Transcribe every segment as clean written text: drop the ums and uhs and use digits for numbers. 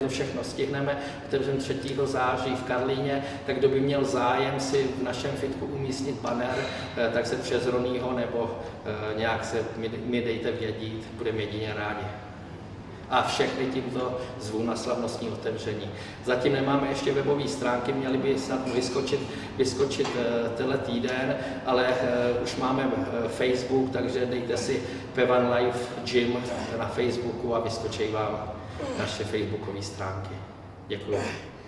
to všechno stihneme. Otevřeme 3. září v Karlíně, tak kdo by měl zájem si v našem fitku umístit banner, tak se přes Ronýho nebo nějak se mi dejte vědět, budeme jedině rádi. A všechny tímto zvu na slavnostní otevření. Zatím nemáme ještě webové stránky, měly by snad vyskočit tenhle týden, ale už máme Facebook, takže dejte si Pevan Live Gym na Facebooku a vyskočí vám naše facebookové stránky. Děkuji.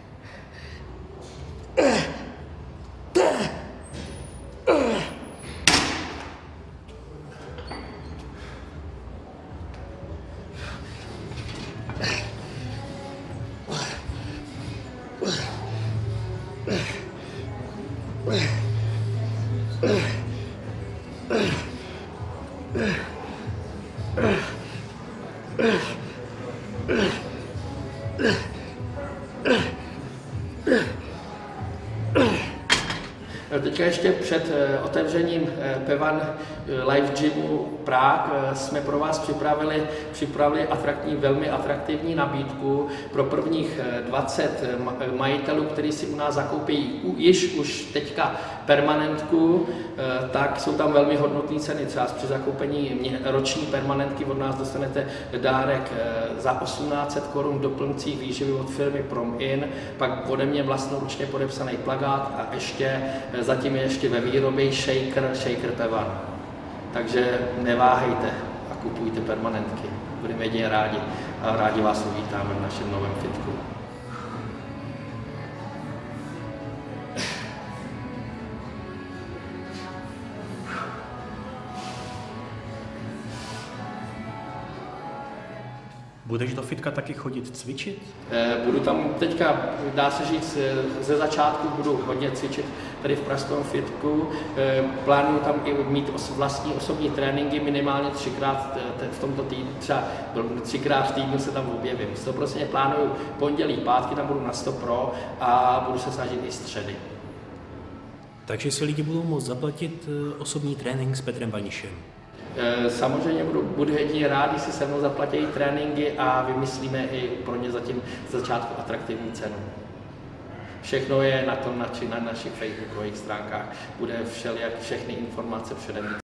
Teďka ještě před otevřením Pevan Live Gymu Prague jsme pro vás připravili velmi atraktivní nabídku pro prvních 20 majitelů, kteří si u nás zakoupí už teďka permanentku, tak jsou tam velmi hodnotné ceny. Třeba při zakoupení roční permanentky od nás dostanete dárek za 1800 Kč doplňcí výživy od firmy Prom-In, pak ode mě vlastnoručně podepsaný plakát a zatím je ještě ve výrobě shaker Pevan. Takže neváhejte a kupujte permanentky. Budeme jedině rádi a rádi vás uvítáme v našem novém fitku. Budeš do fitka taky chodit cvičit? Budu tam teďka, dá se říct, ze začátku budu hodně cvičit tady v pražském fitku. Plánuju tam i mít vlastní osobní tréninky, minimálně 3krát v tomto týdnu, třeba 3krát v týdnu se tam objevím. To prostě plánuju pondělí, pátky, tam budu na 100 pro a budu se snažit i středy. Takže si lidi budou moct zaplatit osobní trénink s Petrem Banišem? Samozřejmě budu jedině rád, když si se mnou zaplatí tréninky a vymyslíme i pro ně zatím z začátku atraktivní cenu. Všechno je na tom na našich facebookových stránkách, bude všechny informace předem.